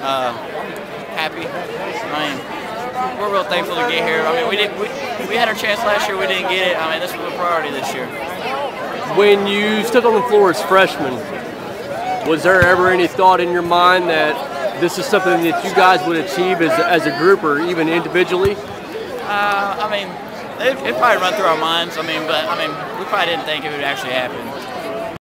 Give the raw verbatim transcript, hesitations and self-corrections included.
Uh, happy. I mean, we're real thankful to get here. I mean, we did we, we had our chance last year. We didn't get it. I mean, this was a priority this year. When you stood on the floor as freshmen, was there ever any thought in your mind that this is something that you guys would achieve as, as a group or even individually? Uh, I mean, it, it probably run through our minds. I mean, but I mean, we probably didn't think it would actually happen.